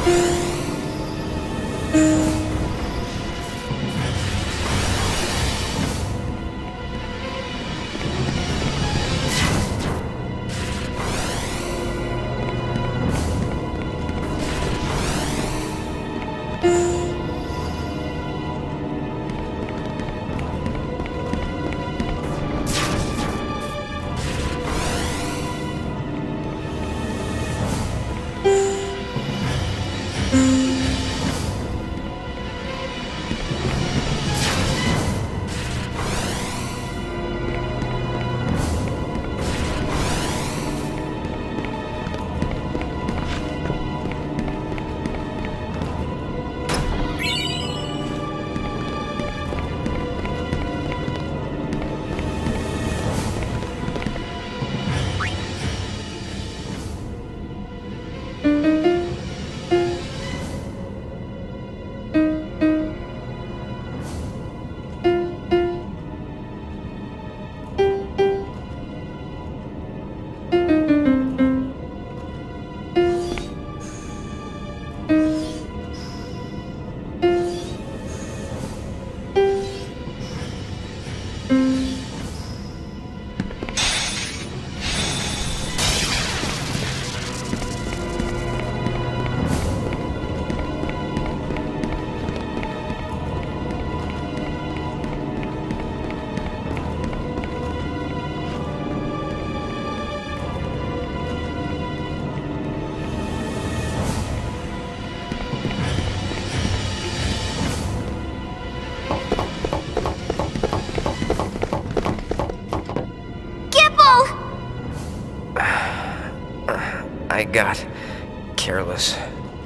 I got careless.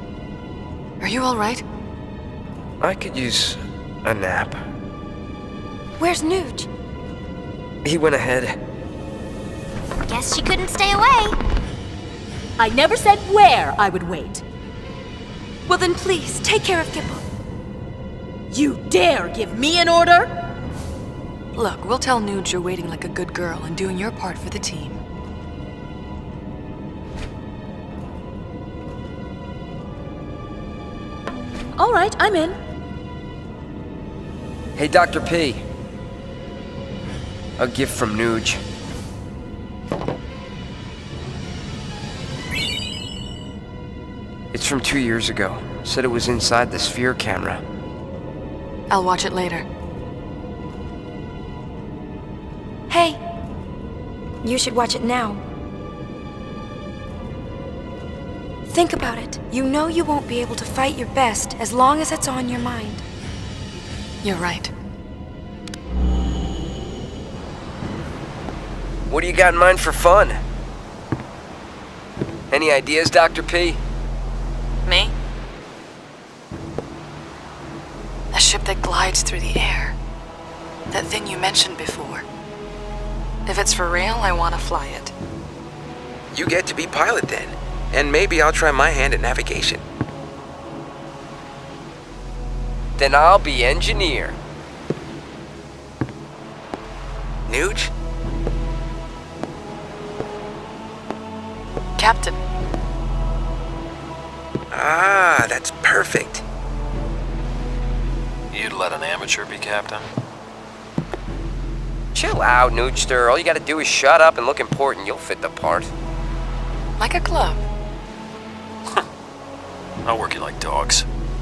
Are you all right? I could use a nap. Where's Nuge? He went ahead. Guess she couldn't stay away. I never said where I would wait. Well then please, take care of Gipple. You dare give me an order? Look, we'll tell Nuge you're waiting like a good girl and doing your part for the team. All right, I'm in. Hey, Dr. P. A gift from Nuge. It's from 2 years ago. Said it was inside the Sphere camera. I'll watch it later. Hey, you should watch it now. Think about it. You know you won't be able to fight your best as long as it's on your mind. You're right. What do you got in mind for fun? Any ideas, Dr. P? Me? A ship that glides through the air. That thing you mentioned before. If it's for real, I want to fly it. You get to be pilot then. And maybe I'll try my hand at navigation. Then I'll be engineer. Nuge? Captain. Ah, that's perfect. You'd let an amateur be captain? Chill out, Nugester. All you gotta do is shut up and look important. You'll fit the part. Like a glove. I'll work you like dogs.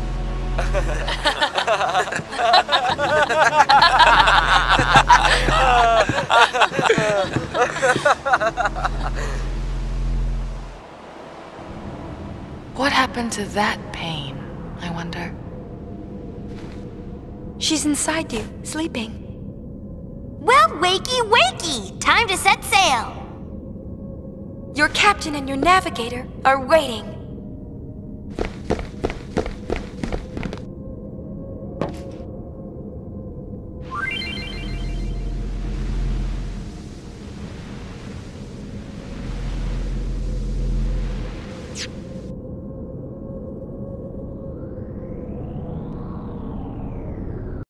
What happened to that pain, I wonder? She's inside you, sleeping. Well, wakey, wakey! Time to set sail! Your captain and your navigator are waiting.